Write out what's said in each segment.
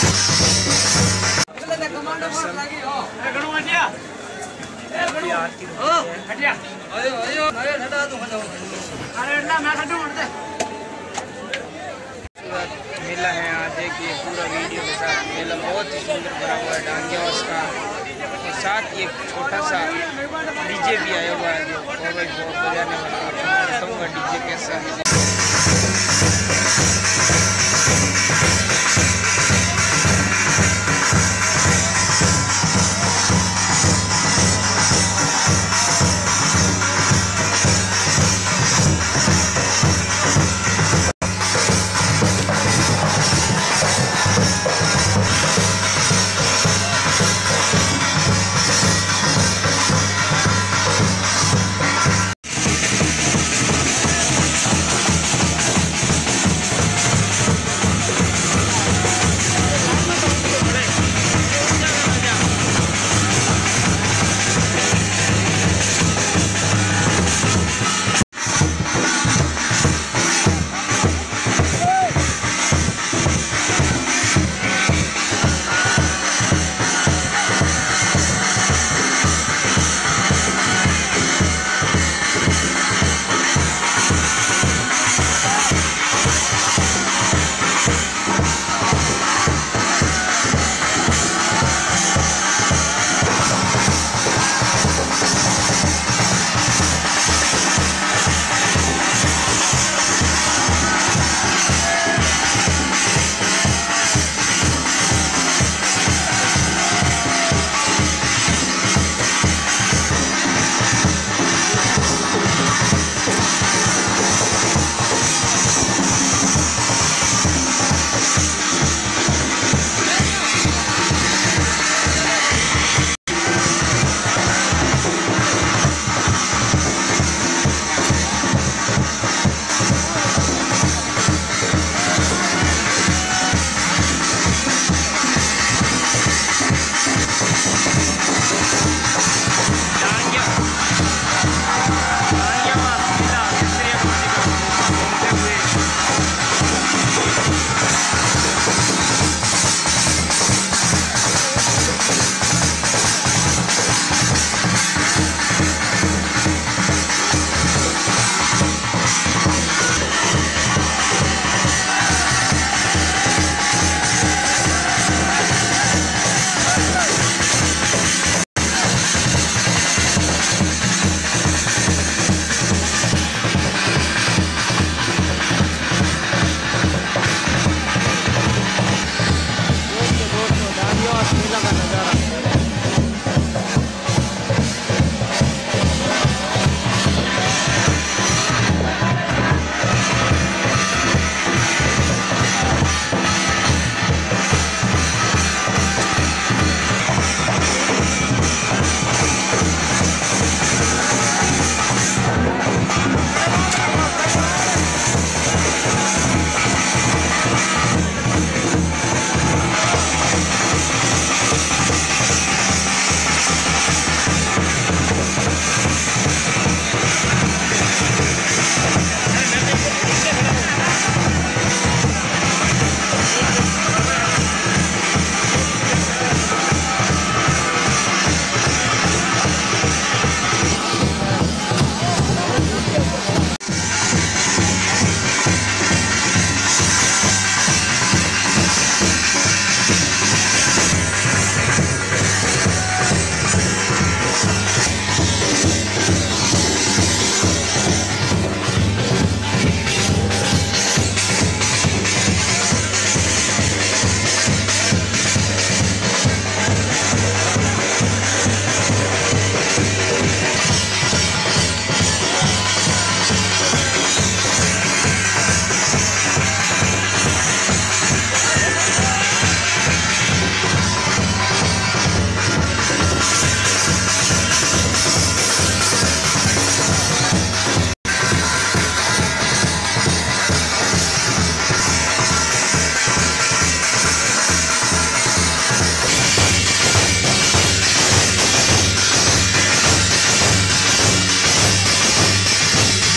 मेला है यहाँ देखिए पूरा वीडियो के साथ। मेला बहुत ही सुंदर भरा हुआ है डांडिया उसका, और साथ ही एक छोटा सा डीजे भी आया हुआ है जो बहुत बजाने वाला। बताऊँगा डीजे कैसा है।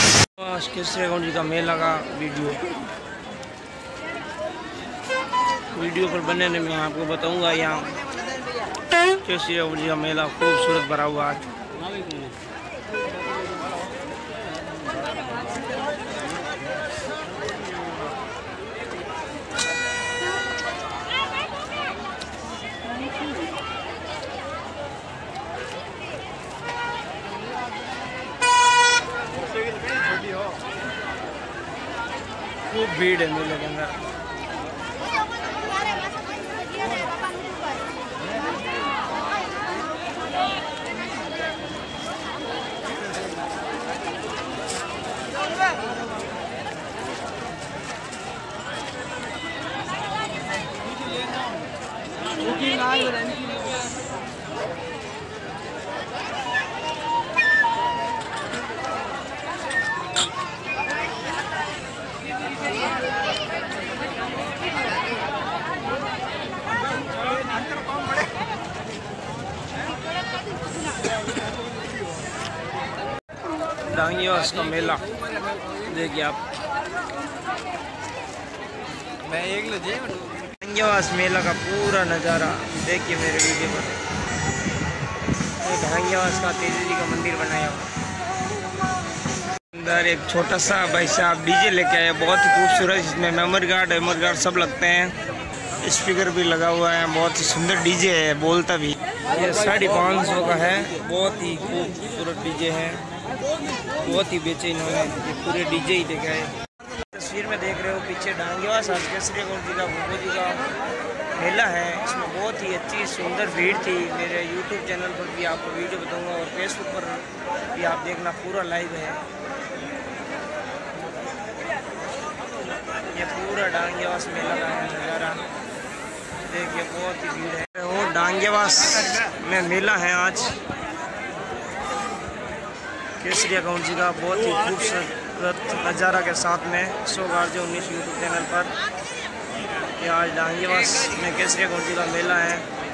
केसरिया गौंड जी का मेला का वीडियो। वीडियो पर बनने में आपको बताऊंगा। यहाँ केसरिया गंज का मेला खूबसूरत भरा हुआ आज। खूब भीड़ है मेले के अंदर। डांगियावास का मेला देखिए आप। डांगियावास मेला का पूरा नज़ारा देखिए मेरे वीडियो पर। डांगियावास का तेजी जी का मंदिर बनाया हुआ। अंदर एक छोटा सा भाई साहब डीजे लेके आए, बहुत ही खूबसूरत। इसमें मेमोरी गार्ड सब लगते हैं, स्पीकर भी लगा हुआ है। बहुत ही सुंदर डीजे है, बोलता भी। ये 550 का है, बहुत ही खूबसूरत डीजे है, बहुत ही बेचे इन्होंने। ये पूरे डीजे ही लेके आए। तस्वीर में देख रहे हो पीछे डांगियावास केसरिया गंज जी का भोगो जी का मेला है। इसमें बहुत ही अच्छी सुंदर भीड़ थी। मेरे यूट्यूब चैनल पर भी आपको वीडियो बताऊंगा और फेसबुक पर भी आप देखना, पूरा लाइव है। ये पूरा डांगियावास मेला का नज़ारा देखिए, बहुत ही भीड़ है। वो डांगियावास में मेला है आज केसरिया गंज जी का, बहुत ही खूबसूरत नज़ारा के साथ में। शो गार्जे 19 यूट्यूब चैनल पर। ये आज डांगियावास में केसरिया गंज जी का मेला है।